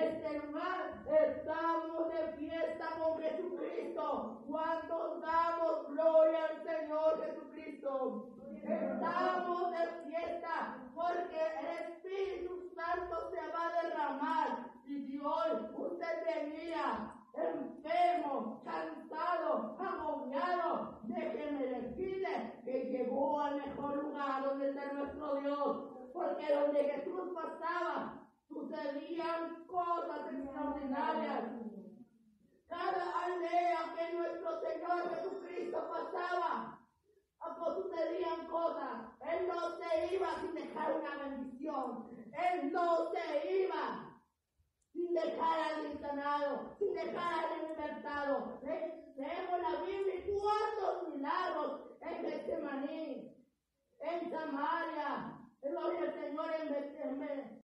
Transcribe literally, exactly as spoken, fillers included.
este lugar estamos de fiesta con Jesucristo. Cuando damos gloria al Señor Jesucristo. Estamos de fiesta porque el Espíritu Santo se va a derramar. Y si hoy usted venía enfermo, cansado, agobiado, déjeme decirle que llegó al mejor lugar donde está nuestro Dios. Porque donde Jesús pasaba, sucedían cosas extraordinarias. Cada aldea que nuestro Señor Jesucristo pasaba, sucedían cosas. Él no se iba sin dejar una bendición. Él no se iba sin dejar al insanado, sin dejar al libertado. Leemos la Biblia y cuántos milagros en Getsemaní, en Samaria, gloria al Señor, en, en,